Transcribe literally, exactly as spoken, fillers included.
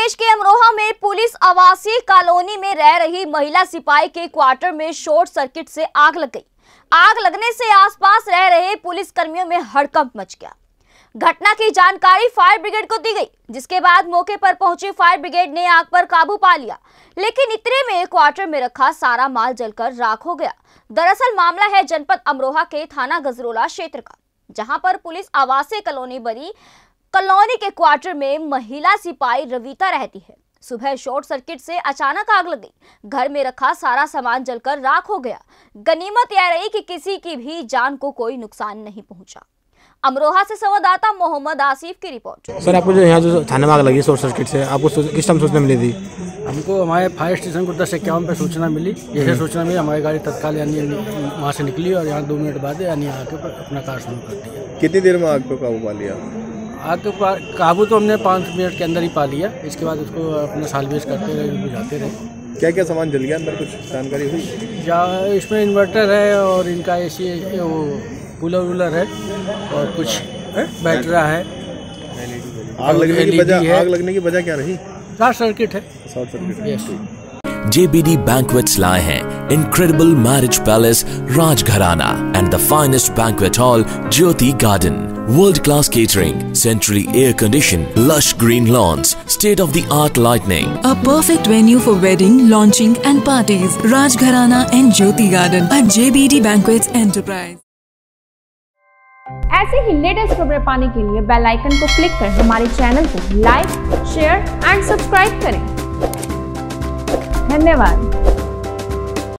प्रदेश के अमरोहा में पुलिस आवासीय कॉलोनी में रह रही महिला सिपाही के क्वार्टर में शॉर्ट सर्किट से आग लग गई। आग लगने से आसपास रह रहे पुलिस कर्मियों में हड़कंप मच गया। घटना की जानकारी फायर ब्रिगेड को दी गई, जिसके बाद मौके पर पहुंची फायर ब्रिगेड ने आग पर काबू पा लिया, लेकिन इतने में क्वार्टर में रखा सारा माल जलकर राख हो गया। दरअसल मामला है जनपद अमरोहा के थाना गजरोला क्षेत्र का, जहां पर पुलिस आवासीय कॉलोनी बनी कॉलोनी के क्वार्टर में महिला सिपाही रविता रहती है। सुबह शॉर्ट सर्किट से अचानक आग लग गई। घर में रखा सारा सामान जलकर राख हो गया। गनीमत यह रही कि किसी की भी जान को कोई नुकसान नहीं पहुंचा। अमरोहा से संवाददाता मोहम्मद आसिफ की रिपोर्ट। सर, आपको जो यहाँ जो थाने में आग लगी शॉर्ट सर्किट से, आपको किस टाइम सूचना मिली थी? हमको हमारे फायर स्टेशन को दस इक्यावन पे सूचना मिली। यही सूचना मिली, हमारी गाड़ी तत्काल यानी वहाँ से निकली और यहाँ दो मिनट बाद यानी आके अपना कार्य शुरू कर दिया। कितनी देर में आग पे काबू पा लिया? आग के काबू तो हमने पाँच मिनट के अंदर ही पा लिया। इसके बाद उसको अपना सालबेज करते रहे, बुझाते रहे। क्या क्या सामान जल गया अंदर, कुछ जानकारी हुई? या इसमें इन्वर्टर है और इनका एसी वो कूलर वूलर है और कुछ बैटरा है। आग लगने की वजह आग लगने की वजह क्या रही? शॉर्ट सर्किट है। Short circuit. Yes. J B D Banquets लाए हैं Incredible Marriage Palace Rajgharana and the finest banquet hall Jyoti Garden. World class catering, centrally air conditioned, lush green lawns, state of the art lighting. A perfect venue for wedding, launching and parties. Rajgharana and Jyoti Garden at J B D Banquets Enterprise. ऐसे ही latest खबरें पाने के लिए bell icon को click कर हमारे channel को like, share and subscribe करें। धन्यवाद।